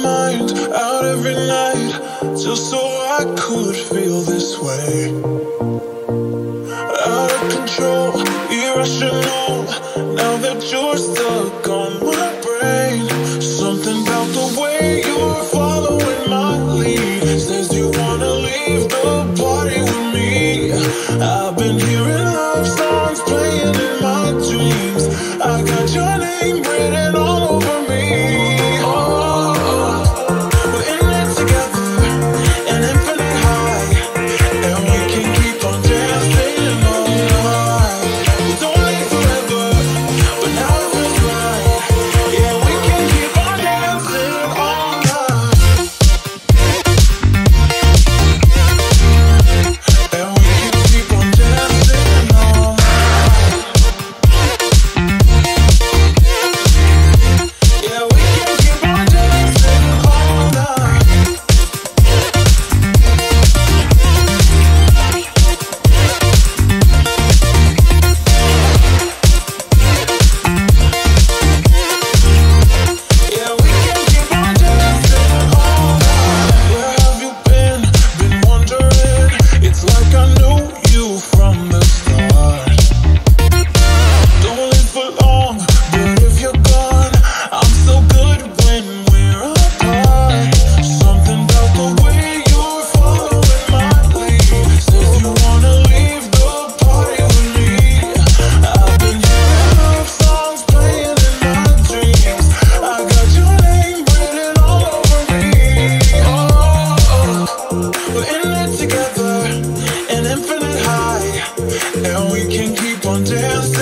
mind out every night just so I could feel this way. Out of control, irrational. Now that you're stuck on my brain, something about the way you're following my lead says you wanna leave the party with me. I've been hearing love songs playing in my dreams. I got your name written all over me. We're in it together, an infinite high, and we can keep on dancing all night. It's only forever, but now it feels right. Yeah, we can keep on dancing all night, and we can keep on dancing all night. Yeah, we can keep on dancing all night. Yeah, we can keep on dancing all night. Where have you been? Been wondering. It's like I knew you from the start. Don't live for long, but if you're gone, I'm so good when we're apart. Something about the way you're following my lead says you wanna leave the party with me. I've been hearing love songs playing in my dreams. I got your name written all over me. We're in it together, an infinite high, and we can keep on dancing.